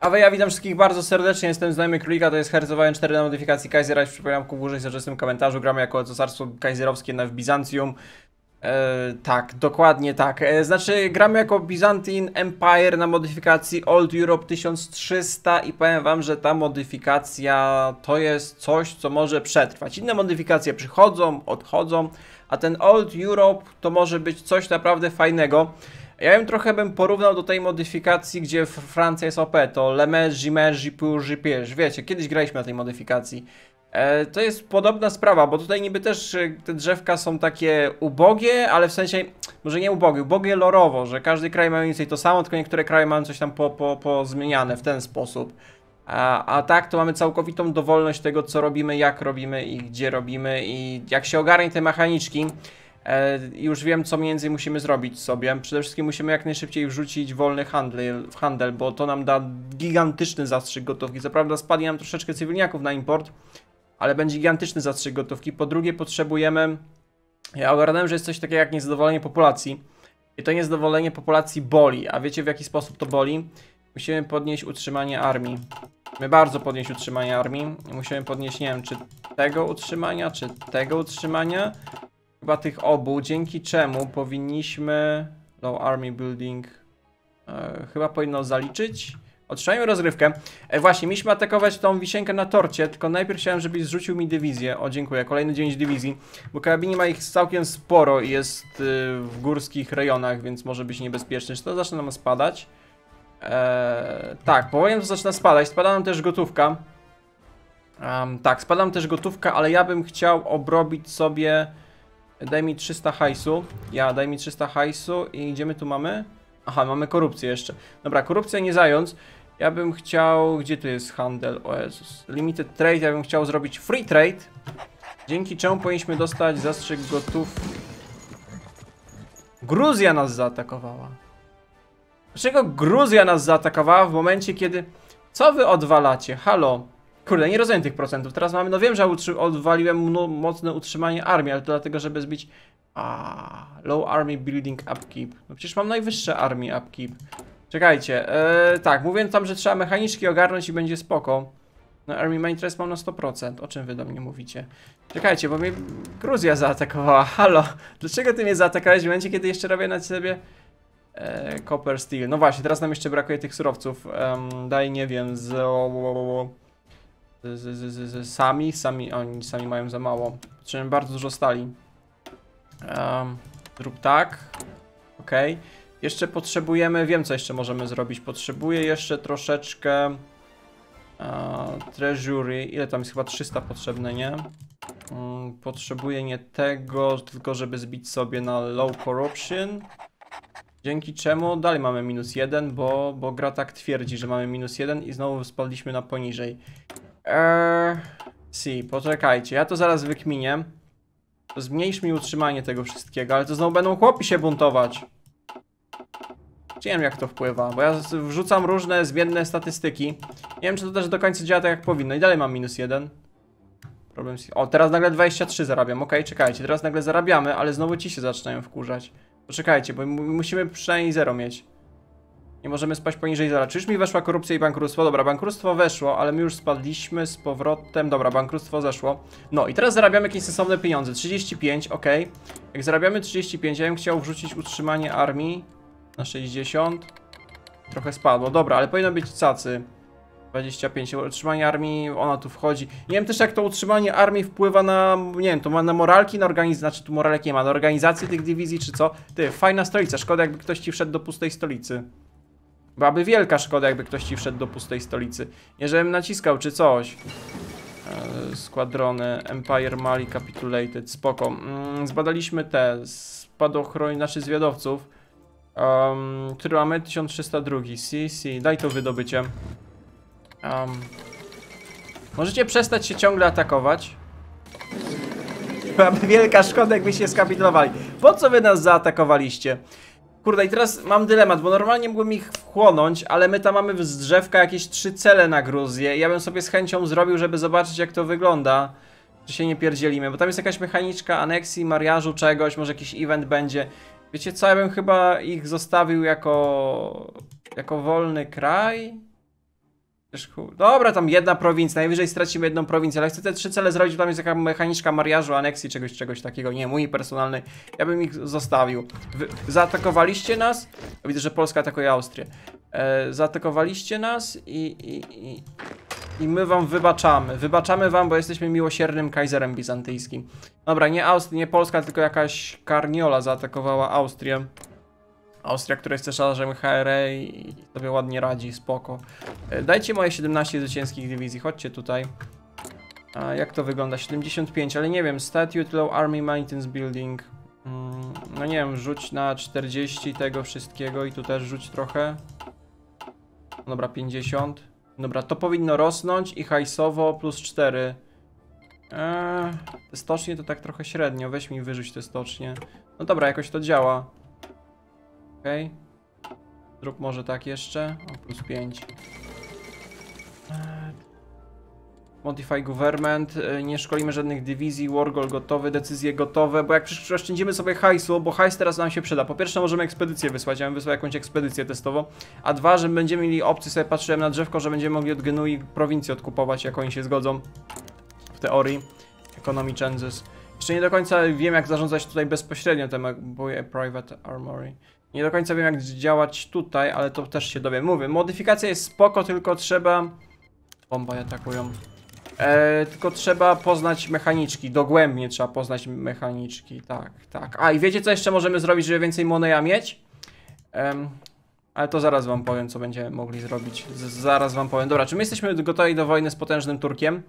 Ja witam wszystkich bardzo serdecznie, jestem Znajomy Królika, to jest Herzogowałem 4 na modyfikacji Kaisera, przypominam ku górze w tym komentarzu, gramy jako cesarstwo kaiserowskie w Bizancjum. Tak, dokładnie tak. Znaczy gramy jako Byzantine Empire na modyfikacji Old Europe 1300 i powiem wam, że ta modyfikacja to jest coś, co może przetrwać. Inne modyfikacje przychodzą, odchodzą, a ten Old Europe to może być coś naprawdę fajnego. Ja bym trochę porównał do tej modyfikacji, gdzie Francja jest OP, to Le Mergi, Purgi, Piège. Wiecie, kiedyś graliśmy na tej modyfikacji. To jest podobna sprawa, bo tutaj niby też te drzewka są takie ubogie, ale w sensie, może nie ubogie lorowo, że każdy kraj ma mniej więcej to samo, tylko niektóre kraje mają coś tam pozmieniane w ten sposób. A tak to mamy całkowitą dowolność tego, co robimy, jak robimy i gdzie robimy i jak się ogarnie te mechaniczki. Już wiem, co mniej więcej musimy zrobić sobie. Przede wszystkim musimy jak najszybciej wrzucić wolny handel, bo to nam da gigantyczny zastrzyk gotówki. Co prawda spadnie nam troszeczkę cywilniaków na import, ale będzie gigantyczny zastrzyk gotówki. Po drugie potrzebujemy... Ja ogarnąłem, że jest coś takiego jak niezadowolenie populacji. I to niezadowolenie populacji boli. A wiecie, w jaki sposób to boli? Musimy podnieść utrzymanie armii. Musimy bardzo podnieść utrzymanie armii. Musimy podnieść, nie wiem, czy tego utrzymania, czy tego utrzymania. Chyba tych obu, dzięki czemu powinniśmy... Low Army Building... chyba powinno zaliczyć. Otrzymajmy rozgrywkę. Właśnie, mieliśmy atakować tą wisienkę na torcie, tylko najpierw chciałem, żebyś zrzucił mi dywizję. O, dziękuję. Kolejne 9 dywizji. Bo karabini ma ich całkiem sporo i jest w górskich rejonach, więc może być niebezpieczny. Czy to zaczyna nam spadać? Tak, powoli to zaczyna spadać. Spada nam też gotówka. Tak, spada nam też gotówka, ale ja bym chciał obrobić sobie... Daj mi 300 hajsu. Daj mi 300 hajsu i gdzie my tu mamy? Aha, mamy korupcję jeszcze. Dobra, korupcję nie zając. Ja bym chciał... Gdzie tu jest handel? O Jezus. Limited trade, ja bym chciał zrobić free trade. Dzięki czemu powinniśmy dostać zastrzyk gotów. Gruzja nas zaatakowała. Dlaczego Gruzja nas zaatakowała w momencie, kiedy... Co wy odwalacie? Halo? Kurde, nie rozumiem tych procentów. Teraz mamy, no wiem, że odwaliłem mocne utrzymanie armii, ale to dlatego, żeby zbić... Low Army Building Upkeep. No przecież mam najwyższe Army Upkeep. Czekajcie, tak, mówię tam, że trzeba mechaniczki ogarnąć i będzie spoko. No Army Main Trust mam na 100%. O czym wy do mnie mówicie? Czekajcie, bo mnie Gruzja zaatakowała. Halo, dlaczego ty mnie zaatakowałeś w momencie, kiedy jeszcze robię na ciebie Copper Steel? No właśnie, teraz nam jeszcze brakuje tych surowców. Daj, nie wiem, oni sami mają za mało. Potrzebujemy bardzo dużo stali. Zrób tak. Ok. Jeszcze potrzebujemy, wiem co jeszcze możemy zrobić. Potrzebuję jeszcze troszeczkę treasury. Ile tam jest? Chyba 300 potrzebne, nie? Potrzebuję nie tego, tylko żeby zbić sobie na low corruption. Dzięki czemu dalej mamy -1, bo gra tak twierdzi, że mamy -1 i znowu spadliśmy na poniżej. Poczekajcie, ja to zaraz wykminię. Zmniejsz mi utrzymanie tego wszystkiego, ale to znowu będą chłopi się buntować. Nie wiem jak to wpływa, bo ja wrzucam różne zmienne statystyki. Nie wiem czy to też do końca działa tak jak powinno i dalej mam -1. Problem z... O, teraz nagle 23 zarabiam, okej, czekajcie, teraz nagle zarabiamy, ale znowu ci się zaczynają wkurzać. Poczekajcie, bo musimy przynajmniej 0 mieć. Nie możemy spać poniżej 0. Czy już mi weszła korupcja i bankructwo? Dobra, bankructwo weszło, ale my już spadliśmy z powrotem. Dobra, bankructwo zeszło. No i teraz zarabiamy jakieś sensowne pieniądze. 35, ok. Jak zarabiamy 35, ja bym chciał wrzucić utrzymanie armii na 60. Trochę spadło. Dobra, ale powinno być cacy. 25. Utrzymanie armii, ona tu wchodzi. Nie wiem też jak to utrzymanie armii wpływa na, nie wiem, to ma na moralki, na organizację, znaczy tu moralek nie ma, na organizację tych dywizji czy co? Ty, fajna stolica, szkoda jakby ktoś ci wszedł do pustej stolicy. Byłaby wielka szkoda, jakby ktoś ci wszedł do pustej stolicy. Nie żebym naciskał, czy coś. Składrony, Empire Mali Capitulated, spoko. Zbadaliśmy te spadochrony naszych zwiadowców. Który mamy? 1302. Daj to wydobycie. Możecie przestać się ciągle atakować. Byłaby wielka szkoda, jakby się skapitulowali. Po co wy nas zaatakowaliście? Kurde, i teraz mam dylemat, bo normalnie mógłbym ich wchłonąć, ale my tam mamy z drzewka jakieś 3 cele na Gruzję. Ja bym sobie z chęcią zrobił, żeby zobaczyć jak to wygląda. Czy się nie pierdzielimy, bo tam jest jakaś mechaniczka aneksji, mariażu czegoś, może jakiś event będzie. Wiecie co, ja bym chyba ich zostawił jako wolny kraj. Dobra, tam jedna prowincja, najwyżej stracimy jedną prowincję, ale chcę te 3 cele zrobić, tam jest jaka mechaniczka mariażu, aneksji, czegoś takiego, nie, mój personalny, ja bym ich zostawił. Zaatakowaliście nas, widzę, że Polska atakuje Austrię, zaatakowaliście nas i my wam wybaczamy wam, bo jesteśmy miłosiernym kajzerem bizantyjskim. Dobra, nie Polska, tylko jakaś Karniola zaatakowała Austrię. Austria, która jest cesarzem HRE i sobie ładnie radzi, spoko. Dajcie moje 17 zwycięskich dywizji, chodźcie tutaj. A jak to wygląda? 75, ale nie wiem, Statute Low Army Maintenance Building. No nie wiem, rzuć na 40 tego wszystkiego i tu też rzuć trochę. Dobra, 50. Dobra, to powinno rosnąć i hajsowo plus 4. Te stocznie to tak trochę średnio, weź mi wyrzuć te stocznie. No dobra, jakoś to działa. Okej. Zrób może tak jeszcze. O, plus 5. Modify government. Nie szkolimy żadnych dywizji. Wargol gotowy, decyzje gotowe. Bo jak oszczędzimy sobie hajsu, bo hajs teraz nam się przyda. Po pierwsze możemy ekspedycję wysłać. Ja bym wysłał jakąś ekspedycję testową. A dwa, że będziemy mieli opcję, sobie patrzyłem na drzewko, że będziemy mogli od Genui prowincję odkupować, jak oni się zgodzą. W teorii. Economy changes. Jeszcze nie do końca wiem, jak zarządzać tutaj bezpośrednio tym private armory. Nie do końca wiem, jak działać tutaj, ale to też się dowiem. Mówię, modyfikacja jest spoko, tylko trzeba... Bomba atakują. Tylko trzeba poznać mechaniczki. Dogłębnie trzeba poznać mechaniczki. Tak, tak. A i wiecie, co jeszcze możemy zrobić, żeby więcej Moneja mieć? Ale to zaraz wam powiem, co będziemy mogli zrobić. Zaraz wam powiem. Dobra, czy my jesteśmy gotowi do wojny z potężnym Turkiem?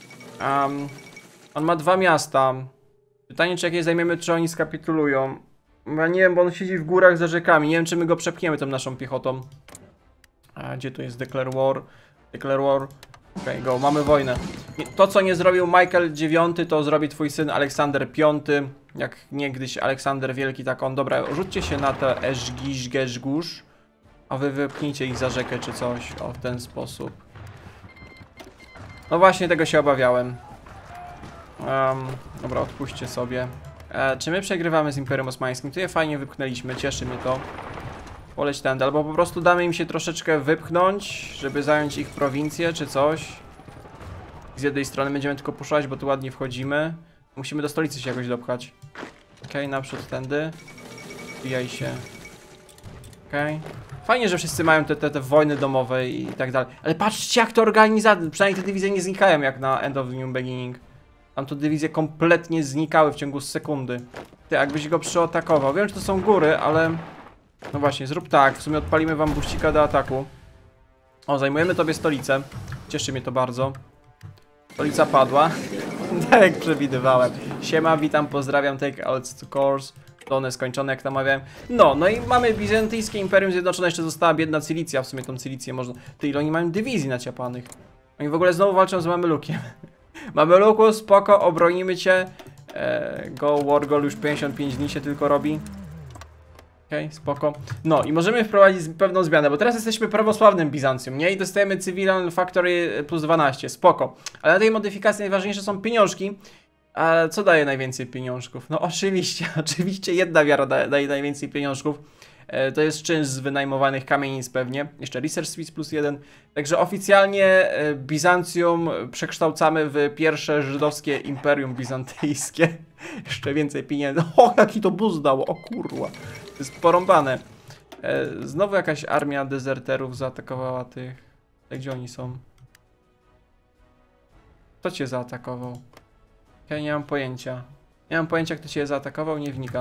On ma 2 miasta. Pytanie, czy jak je zajmiemy, czy oni skapitulują. Ja nie wiem, bo on siedzi w górach za rzekami. Nie wiem, czy my go przepchniemy tą naszą piechotą. A gdzie tu jest Declare War? Declare War. Okej, go, mamy wojnę. To, co nie zrobił Michael IX, to zrobi twój syn Aleksander V. Jak niegdyś Aleksander Wielki, tak on. Dobra, rzućcie się na te Eszgisz-Geszgusz. A wy wypchnijcie ich za rzekę czy coś. O, w ten sposób. No właśnie, tego się obawiałem. Dobra, odpuśćcie sobie. Czy my przegrywamy z Imperium Osmańskim? To je fajnie wypchnęliśmy, cieszy mnie to. Poleć tędy, albo po prostu damy im się troszeczkę wypchnąć, żeby zająć ich prowincję, czy coś. Z jednej strony będziemy tylko puszować, bo tu ładnie wchodzimy. Musimy do stolicy się jakoś dopchać. Okej, naprzód tędy. Wbijaj się. Okej. Fajnie, że wszyscy mają te wojny domowe i tak dalej. Ale patrzcie, jak to organizacja. Przynajmniej te dywizje nie znikają jak na End of the New Beginning. Tam tu dywizje kompletnie znikały w ciągu sekundy. Ty, jakbyś go przyatakował. Wiem, że to są góry, ale... No właśnie, zrób tak. W sumie odpalimy wam buścika do ataku. O, zajmujemy tobie stolicę. Cieszy mnie to bardzo. Stolica padła. Tak jak przewidywałem. Siema, witam, pozdrawiam, take out to course. Done skończone, jak namawiałem. No i mamy Bizantyjskie Imperium Zjednoczone. Jeszcze została biedna Cilicja. W sumie tą Cilicję można... Ty, ile oni mają dywizji naciapanych? Oni w ogóle znowu walczą z Mamelukiem. Mameluku, spoko, obronimy cię. Go Wargol już 55 dni się tylko robi. Okej, spoko. No i możemy wprowadzić pewną zmianę, bo teraz jesteśmy prawosławnym Bizancjum, nie? I dostajemy Civilian Factory plus 12, spoko. Ale na tej modyfikacji najważniejsze są pieniążki. A co daje najwięcej pieniążków? No oczywiście, oczywiście jedna wiara daje najwięcej pieniążków. To jest czynsz z wynajmowanych kamienic pewnie. Jeszcze Research Suites plus 1. Także oficjalnie Bizancjum przekształcamy w pierwsze żydowskie imperium bizantyjskie. Jeszcze więcej pieniędzy. O, jaki to boost dało, o kurwa. To jest porąbane. Znowu jakaś armia dezerterów zaatakowała tych. Gdzie oni są? Kto cię zaatakował? Ja nie mam pojęcia. Nie mam pojęcia, kto cię zaatakował, nie wnikam.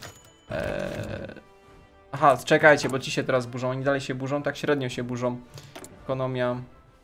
Aha, czekajcie, bo ci się teraz burzą. Oni dalej się burzą, tak średnio się burzą. Ekonomia.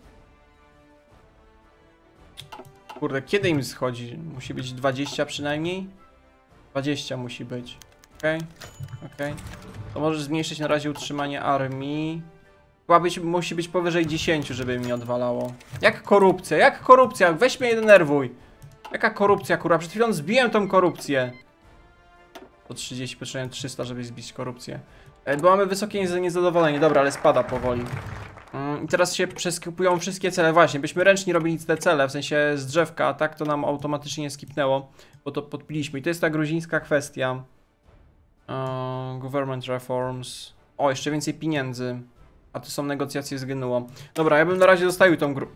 Kurde, kiedy im schodzi? Musi być 20 przynajmniej? 20 musi być. Okej, okej. To możesz zmniejszyć na razie utrzymanie armii. Chyba musi być powyżej 10, żeby mi odwalało. Jak korupcja? Jak korupcja? Weź mnie, nie denerwuj. Jaka korupcja, kurwa? Przed chwilą zbiłem tą korupcję. Po 30, potrzebujemy 300, żeby zbić korupcję. Bo mamy wysokie niezadowolenie. Dobra, ale spada powoli. I teraz się przeskipują wszystkie cele. Właśnie, byśmy ręcznie robili te cele, w sensie z drzewka, a tak to nam automatycznie nie skipnęło, bo to podpiliśmy. I to jest ta gruzińska kwestia. Government reforms. O, jeszcze więcej pieniędzy. A tu są negocjacje z Genuą. Dobra, ja bym na razie zostawił tą grupę.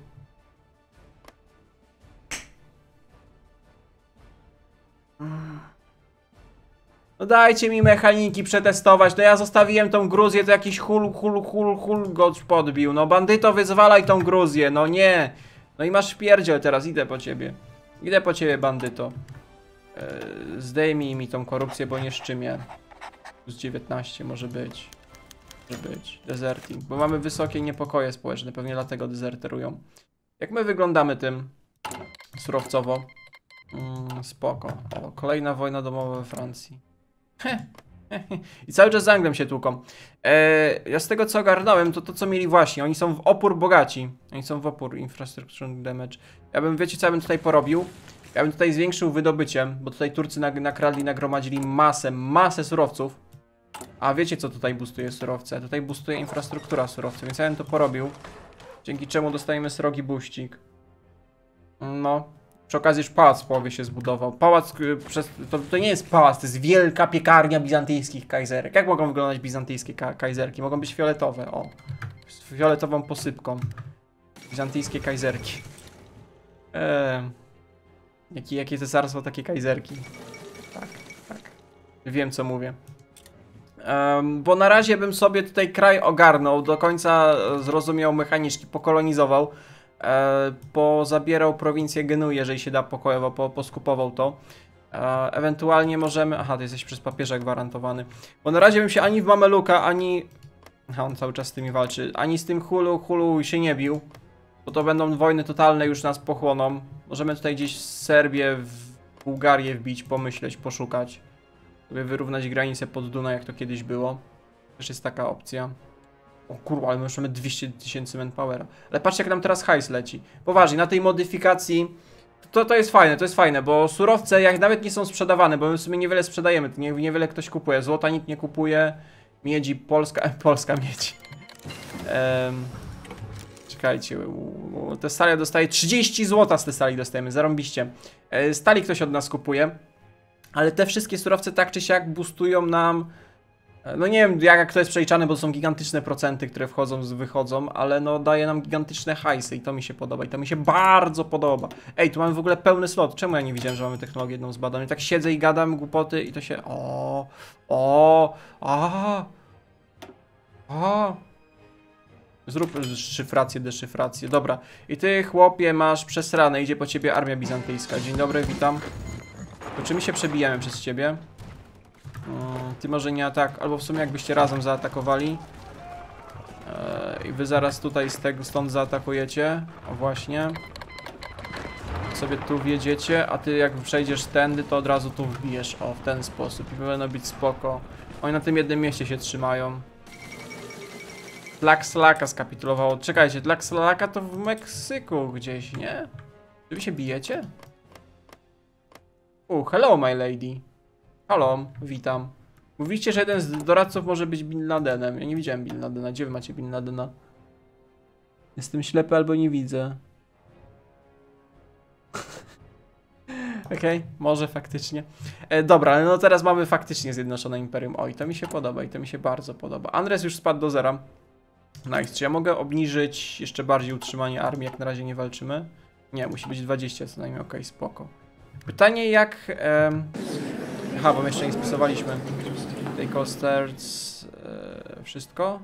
No dajcie mi mechaniki przetestować, no ja zostawiłem tą Gruzję, to jakiś hul gość podbił. No bandyto, wyzwalaj tą Gruzję, no nie. No i masz pierdziel teraz, idę po ciebie. Idę po ciebie, bandyto. Zdejmij mi tą korupcję, bo nie szczymię. Plus 19 może być. Może być. Deserting, bo mamy wysokie niepokoje społeczne, pewnie dlatego dezerterują. Jak my wyglądamy tym surowcowo? Spoko. O, kolejna wojna domowa we Francji. I cały czas z Anglią się tłuką. Ja z tego co ogarnąłem, to co mieli właśnie, oni są w opór bogaci. Oni są w opór infrastructure damage. Ja bym, wiecie co ja bym tutaj porobił? Ja bym tutaj zwiększył wydobyciem, bo tutaj Turcy nakradli, nagromadzili masę surowców. A wiecie co tutaj boostuje surowce? Tutaj boostuje infrastruktura surowców, więc ja bym to porobił. Dzięki czemu dostajemy srogi buścik. No. Przy okazji już pałac w połowie się zbudował. Pałac, to nie jest pałac, to jest wielka piekarnia bizantyjskich kajzerek. Jak mogą wyglądać bizantyjskie kajzerki? Mogą być fioletowe, o. Z fioletową posypką. Bizantyjskie kajzerki. Jakie cesarstwo, takie kajzerki. Tak, tak. Wiem co mówię. Bo na razie bym sobie tutaj kraj ogarnął, do końca zrozumiał mechaniczki, pokolonizował. Pozabierał prowincję Genui, jeżeli się da pokojowo, poskupował to. Ewentualnie możemy... Aha, ty jesteś przez papieża gwarantowany. Bo na razie bym się ani w Mameluka, ani... Aha, on cały czas z tymi walczy. Ani z tym hulu się nie bił. Bo to będą wojny totalne, już nas pochłoną. Możemy tutaj gdzieś Serbię, w Bułgarię wbić, pomyśleć, poszukać. Żeby wyrównać granicę pod Dunaj, jak to kiedyś było. Też jest taka opcja. O kurwa, ale my już mamy 200 000 manpowera. Ale patrzcie jak nam teraz hajs leci. Poważnie, na tej modyfikacji to jest fajne, bo surowce jak nawet nie są sprzedawane, bo my w sumie niewiele sprzedajemy, niewiele ktoś kupuje. Złota nikt nie kupuje, miedzi, polska miedź. Czekajcie, te stali dostaje 30 złota z te stali dostajemy, zarąbiście. Stali ktoś od nas kupuje, ale te wszystkie surowce tak czy siak boostują nam. No nie wiem jak to jest przeliczane, bo to są gigantyczne procenty, które wchodzą, wychodzą, ale no daje nam gigantyczne hajsy i to mi się podoba i to mi się bardzo podoba. Ej, tu mamy w ogóle pełny slot, czemu ja nie widziałem, że mamy technologię jedną z badań? Ja tak siedzę i gadam głupoty i to się... Zrób szyfrację, deszyfrację, dobra. I ty chłopie masz przesrane, idzie po ciebie armia bizantyjska. Dzień dobry, witam. To czy my się przebijamy przez ciebie? Ty może nie atak, albo w sumie jakbyście razem zaatakowali i wy zaraz tutaj stąd zaatakujecie. O właśnie. Sobie tu wjedziecie, a ty jak przejdziesz tędy, to od razu tu wbijesz. O, w ten sposób i powinno być spoko. Oni na tym jednym mieście się trzymają. Tlaxcalaka skapitulowało. Czekajcie, Tlaxcalaka to w Meksyku gdzieś, nie? Czy wy się bijecie? Hello my lady. Halo, witam. Mówiliście, że jeden z doradców może być Bin Ladenem. Ja nie widziałem Bin Ladena. Gdzie wy macie Bin Ladena? Jestem ślepy albo nie widzę. Okej, może faktycznie. Dobra, no teraz mamy faktycznie Zjednoczone Imperium. Oj, to mi się podoba i to mi się bardzo podoba. Andres już spadł do zera. Nice. Czy ja mogę obniżyć jeszcze bardziej utrzymanie armii, jak na razie nie walczymy? Nie, musi być 20 co najmniej. Okej, spoko. Pytanie jak... Aha, bo my jeszcze nie spisowaliśmy. Take all starts... wszystko?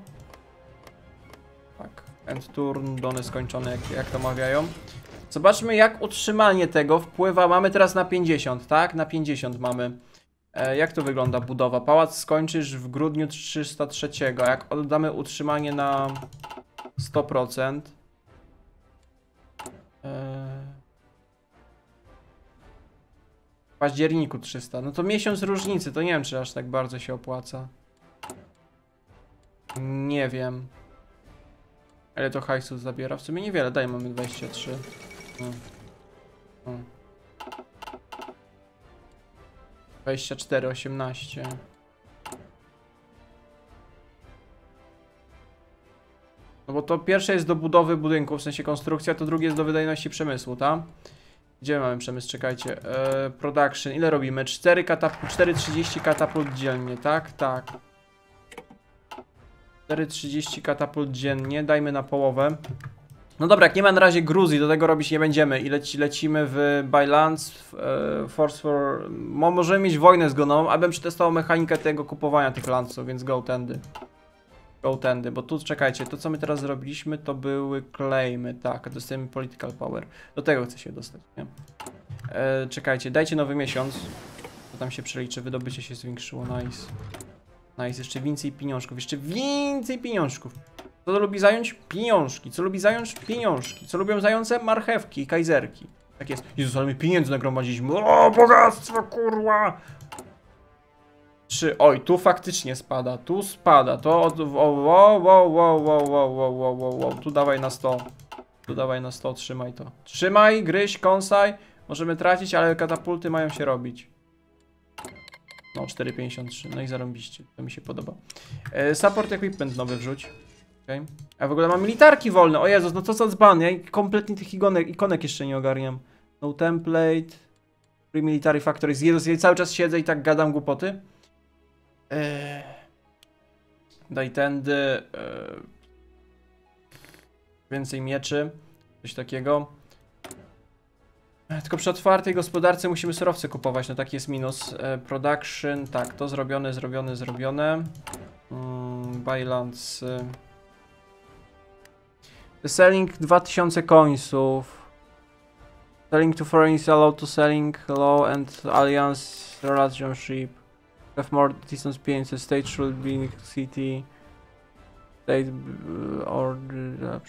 Tak. End turn, dony skończone, jak to mawiają. Zobaczmy jak utrzymanie tego wpływa. Mamy teraz na 50, tak? Na 50 mamy. Jak to wygląda budowa? Pałac skończysz w grudniu 303. Jak oddamy utrzymanie na 100%. W październiku 300. No to miesiąc różnicy. To nie wiem, czy aż tak bardzo się opłaca. Nie wiem. Ale to hajsu zabiera? W sumie niewiele. Daj, mamy 23. 24, 18. No bo to pierwsze jest do budowy budynku, w sensie konstrukcja, to drugie jest do wydajności przemysłu, tak? Gdzie mamy przemysł? Czekajcie. Production. Ile robimy? 4,30 katapult dziennie, tak? Tak. 4,30 katapult dziennie, dajmy na połowę. No dobra, jak nie ma na razie Gruzji, do tego robić nie będziemy i lecimy w Bylands, Force for... Możemy mieć wojnę z Goną, abym przetestował mechanikę tego kupowania tych lanców, więc go tędy. Go tędy, bo tu czekajcie, to co my teraz zrobiliśmy to były claimy, tak, dostajemy political power. Do tego chcę się dostać, nie? Czekajcie, dajcie nowy miesiąc, to tam się przeliczy, wydobycie się zwiększyło, nice. Nice, jeszcze więcej pieniążków, jeszcze więcej pieniążków. Co lubi zająć? Pieniążki. Co lubi zająć? Pieniążki. Co lubią zające? Marchewki i kajzerki. Tak jest. Jezus, ale my pieniędzy nagromadziliśmy. O, bogactwo, kurwa! 3. Oj, tu faktycznie spada. Tu spada. To od... Wow. Tu dawaj na 100. Tu dawaj na 100. Trzymaj to. Trzymaj, gryź, kąsaj. Możemy tracić, ale katapulty mają się robić. No, 4,53. No i zarąbiście. To mi się podoba. Support equipment nowy wrzuć. Okay. A w ogóle mam militarki wolne. O Jezus, no to co dzban. Ja kompletnie tych ikonek jeszcze nie ogarniam. No template. Free military factories. Jezus, ja cały czas siedzę i tak gadam głupoty. Daj tędy. Więcej mieczy. Coś takiego. Tylko przy otwartej gospodarce musimy surowce kupować. No taki jest minus. Production. Tak, to zrobione. Balance. The selling 2000 coinsów. Selling to foreign is allowed to selling law and alliance relationship. Have more distance 500. State should be in city. State order.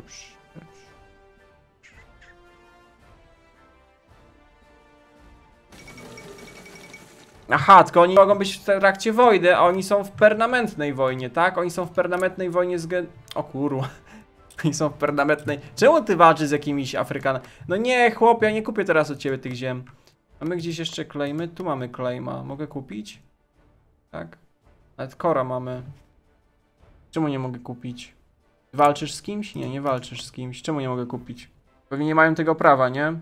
Aha, tylko oni mogą być w trakcie wojny, a oni są w permanentnej wojnie, tak? Oni są w permanentnej wojnie z O kurwa. Oni są w permanentnej... Czemu ty walczysz z jakimiś Afrykanami? No nie, chłopie, ja nie kupię teraz od ciebie tych ziem. Mamy gdzieś jeszcze claimy? Tu mamy claima. Mogę kupić? Tak? Nawet Kora mamy. Czemu nie mogę kupić? Walczysz z kimś? Nie, nie walczysz z kimś. Czemu nie mogę kupić? Pewnie nie mają tego prawa, nie?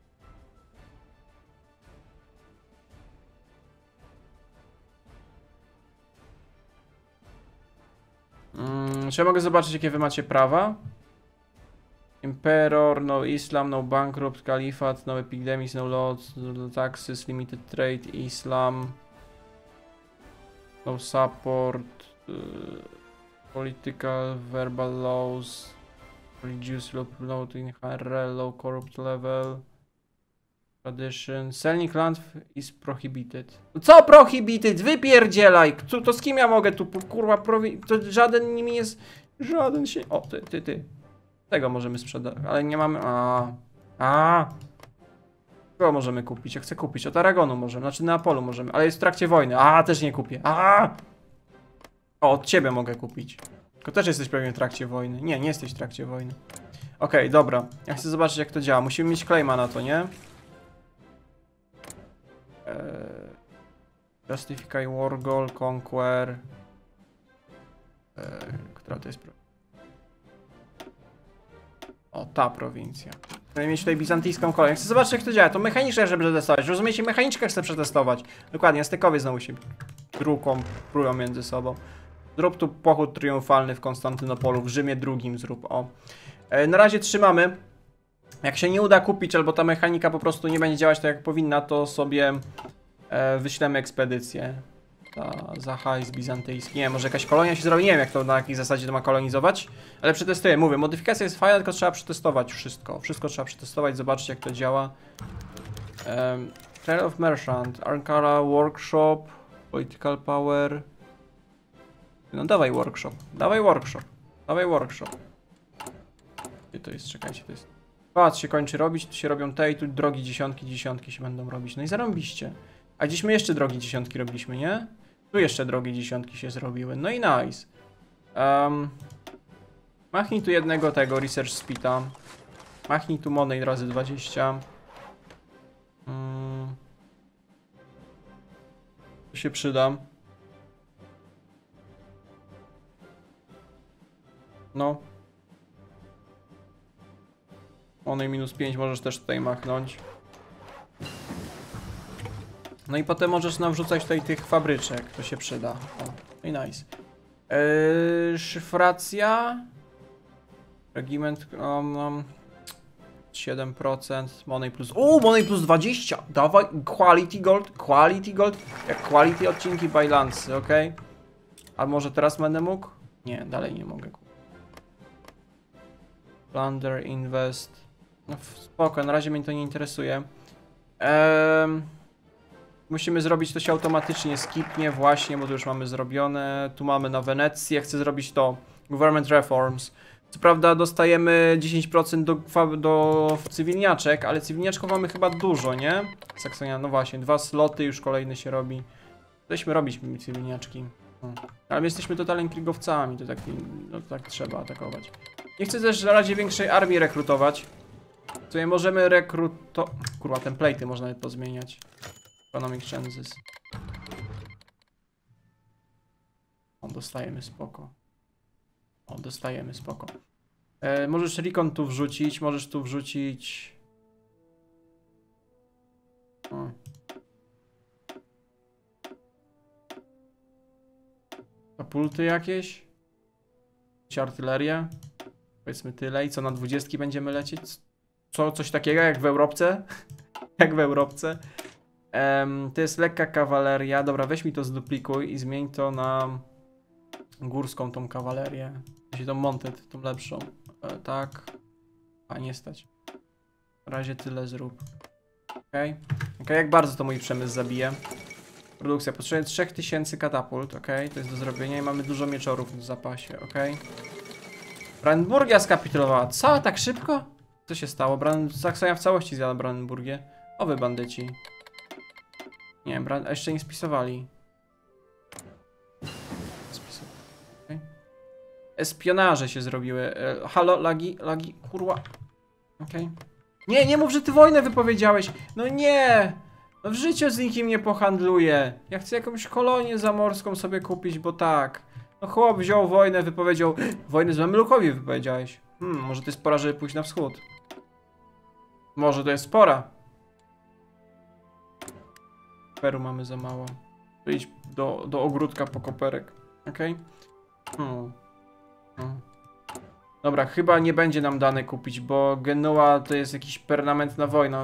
Czy ja mogę zobaczyć, jakie wy macie prawa? Emperor, no Islam, no Bankrupt, Kalifat, no Epidemics, no Laws, no Taxes, Limited Trade, Islam, no Support, Political, Verbal Laws, Religious Law, Promoting HRL, Low Corrupt Level, Tradition, Selling Land is Prohibited. Co Prohibited? Wypierdzielaj! To z kim ja mogę tu, kurwa, to żaden nimi jest... Żaden się... O, ty. Tego możemy sprzedać, ale nie mamy... Kogo możemy kupić? Ja chcę kupić. Od Aragonu możemy, znaczy Neapolu możemy, ale jest w trakcie wojny. Też nie kupię. O, od ciebie mogę kupić. Tylko też jesteś pewnie w trakcie wojny. Nie jesteś w trakcie wojny. Okej, dobra. Ja chcę zobaczyć, jak to działa. Musimy mieć claima na to, nie? Justify War Goal, Conquer. Która to jest? O, ta prowincja. Chcę mieć tutaj bizantyjską kolonię. Chcę zobaczyć, jak to działa. To mechaniczne, żeby przetestować. Rozumiecie? Mechaniczkę chcę przetestować. Dokładnie, stykowie znowu się prują między sobą. Zrób tu pochód triumfalny w Konstantynopolu, w Rzymie II zrób, o. Na razie trzymamy. Jak się nie uda kupić, albo ta mechanika po prostu nie będzie działać tak jak powinna, to sobie wyślemy ekspedycję. Za hajs bizantyjski. Nie wiem, może jakaś kolonia się zrobi, nie wiem jak to, na jakiej zasadzie to ma kolonizować. Ale przetestuję, mówię, modyfikacja jest fajna, tylko trzeba przetestować wszystko. Wszystko trzeba przetestować, zobaczyć jak to działa. Trail of Merchant, Ankara Workshop, Political Power. No dawaj workshop. Gdzie to jest? Czekajcie, to jest... Patrz, się kończy robić, tu się robią te i tu drogi dziesiątki się będą robić. No i zarąbiście. A gdzieś my jeszcze drogi dziesiątki robiliśmy, nie? Tu jeszcze drogi dziesiątki się zrobiły. No i nice. Machnij tu jednego tego Research Speeda. Machnij tu Money razy 20. To się przyda. No. Money minus 5 możesz też tutaj machnąć. No i potem możesz nam wrzucać tutaj tych fabryczek, to się przyda. O, i nice. Szyfracja. Regiment, 7%, money plus... money plus 20! Dawaj, quality gold, jak quality odcinki Bajlancy, ok? A może teraz będę mógł? Nie, dalej nie mogę. Plunder, invest... No spoko, na razie mnie to nie interesuje. Musimy zrobić to się automatycznie, skipnie właśnie, bo to już mamy zrobione. Tu mamy na Wenecję, chcę zrobić to. Government reforms. Co prawda dostajemy 10% do cywilniaczek, ale cywilniaczków mamy chyba dużo, nie? Saksonia, no właśnie, 2 sloty, już kolejny się robi. Chcemy robić cywilniaczki. Ale my jesteśmy totalnie krigowcami, to tak, no, tak trzeba atakować. Nie chcę też na razie większej armii rekrutować. Tutaj możemy Kurwa, template'y można nawet pozmieniać. Economic chances. Dostajemy spoko. Dostajemy spoko. Możesz recon tu wrzucić, możesz tu wrzucić... Katapulty jakieś? Artylerię? Powiedzmy tyle. I co, na 20 będziemy lecieć? Co? Coś takiego jak w Europce? Jak w Europce? To jest lekka kawaleria. Dobra, weź mi to zduplikuj i zmień to na górską tą kawalerię. Czyli tą Montet, tą lepszą. Tak. A nie stać. Na razie tyle zrób. Okej. Jak bardzo to mój przemysł zabije. Produkcja. Potrzebuję 3000 katapult. Okej, to jest do zrobienia i mamy dużo mieczorów w zapasie. Okej. Brandenburgia skapitulowała. Co? Tak szybko? Co się stało? Saksonia w całości zjada Brandenburgię. O wy bandyci. Nie, jeszcze nie spisowali. Okay. Espionaże się zrobiły. Halo, lagi, kurwa. Okej. Nie mów, że ty wojnę wypowiedziałeś. No nie! No w życiu z nikim nie pohandluję. Ja chcę jakąś kolonię zamorską sobie kupić, bo tak. No chłop wziął wojnę, wypowiedział. Wojnę z Mamlukowi wypowiedziałeś. Może to jest pora, żeby pójść na wschód. Może to jest pora. Peru mamy za mało. Idź do ogródka po koperek. Okej? Dobra, chyba nie będzie nam dane kupić, bo Genua to jest jakiś permanentna wojna.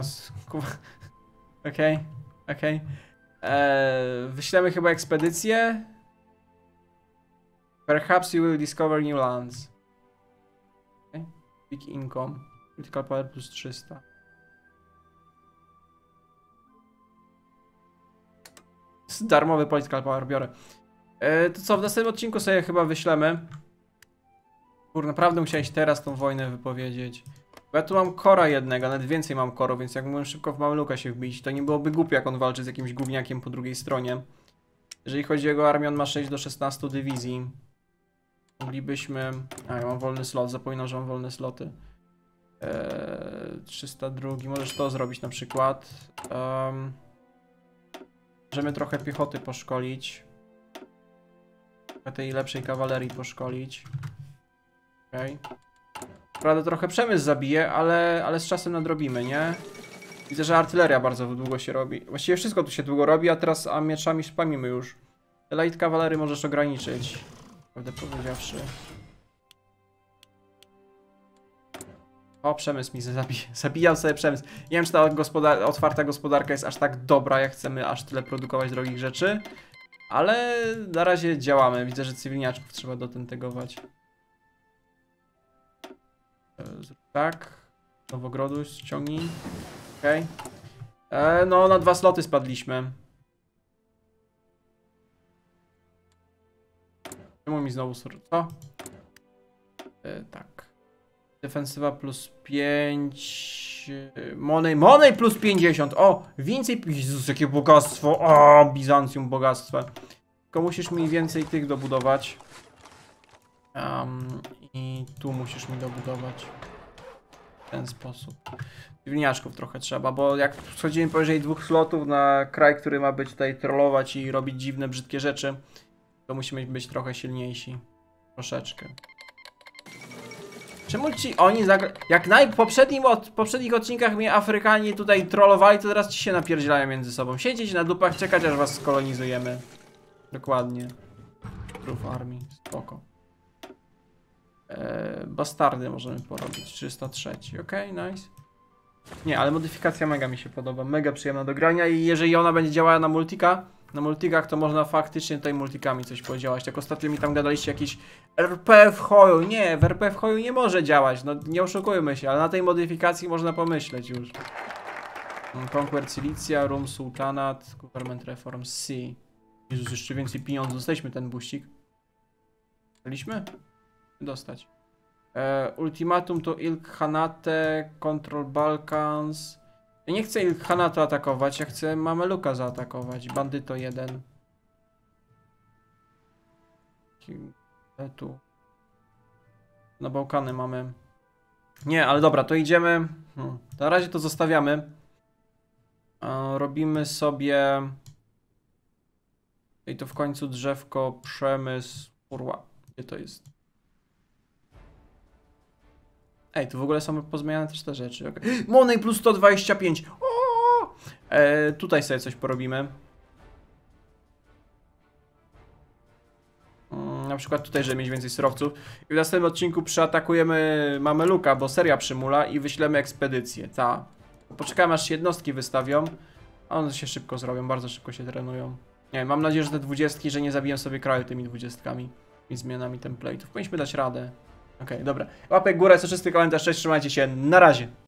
Okej. Wyślemy chyba ekspedycję. Perhaps you will discover new lands. Okay. Big income. Critical power plus 300. Darmowy political power biorę. To co, w następnym odcinku sobie chyba wyślemy. Kur, naprawdę musiałeś teraz tą wojnę wypowiedzieć. Bo ja tu mam kora jednego, nawet więcej mam korów, więc jak mógłbym szybko w Mamluka się wbić, to nie byłoby głupie, jak on walczy z jakimś gówniakiem po drugiej stronie. Jeżeli chodzi o jego armię, on ma 6 do 16 dywizji. Moglibyśmy... ja mam wolny slot, zapominam, że mam wolne sloty. 302, możesz to zrobić na przykład. Możemy trochę piechoty poszkolić. Tej lepszej kawalerii poszkolić. Okej. Prawda, trochę przemysł zabije, ale z czasem nadrobimy, nie? Widzę, że artyleria bardzo długo się robi. Właściwie wszystko tu się długo robi, a teraz mieczami spamimy już. Light kawalery możesz ograniczyć. Prawdę powiedziawszy. O, przemysł mi zabija. Zabijam sobie przemysł. Nie wiem, czy ta otwarta gospodarka jest aż tak dobra, jak chcemy aż tyle produkować drogich rzeczy. Ale na razie działamy. Widzę, że cywilniaczków trzeba dotentegować. Tak. Nowogrodu ściągnij. Okej. No, na 2 sloty spadliśmy. Czemu mi znowu... Co? Tak. Defensywa plus 5. Money plus 50. O! Więcej... Jezus, jakie bogactwo! O! Bizancjum bogactwa. Tylko musisz mi więcej tych dobudować. I tu musisz mi dobudować. W ten sposób. Cywilniaczków trochę trzeba, bo jak schodzimy powyżej 2 slotów na kraj, który ma być tutaj trollować i robić dziwne, brzydkie rzeczy, to musimy być trochę silniejsi. Troszeczkę. Czemu ci oni jak w poprzednich odcinkach mnie Afrykanie tutaj trollowali, to teraz ci się napierdzielają między sobą. Siedzieć na dupach, czekać aż was skolonizujemy. Dokładnie. Proof Army, spoko. Bastardy możemy porobić, 303, okej, nice. Nie, ale modyfikacja mega mi się podoba, mega przyjemna do grania i jeżeli ona będzie działała na multikach to można faktycznie tutaj multikami coś podziałać. Tak ostatnio mi tam gadaliście jakiś RP w hoju, nie, w RP w hoju nie może działać, no nie oszukujmy się, ale na tej modyfikacji można pomyśleć już. Conquer Cilicia, Rum Sultanat, Government Reform C. Jezus, jeszcze więcej pieniędzy, dostaliśmy ten buścik. Dostaliśmy? Dostać. Ultimatum to Ilkhanate, Control Balkans. Ja nie chcę Ilkhanatu atakować, ja chcę Mameluka zaatakować. Bandyto 1. Tu. Na Bałkany mamy. Nie, ale dobra, to idziemy. Na razie to zostawiamy. Robimy sobie. I to w końcu drzewko, przemysł. Kurwa, gdzie to jest? Ej, tu w ogóle są pozmieniane też te rzeczy. Okay. Money plus 125. Tutaj sobie coś porobimy. Na przykład tutaj, żeby mieć więcej surowców. I w następnym odcinku przeatakujemy Mameluka, bo seria przymula i wyślemy ekspedycję. Ta. Poczekamy aż się jednostki wystawią. A one się szybko zrobią, bardzo szybko się trenują. Nie, mam nadzieję, że te 20, że nie zabiję sobie kraju tymi 20 i zmianami template'ów. Powinniśmy dać radę. Okej, dobra. Łapek w górę, soczysty komentarz, cześć, trzymajcie się, na razie.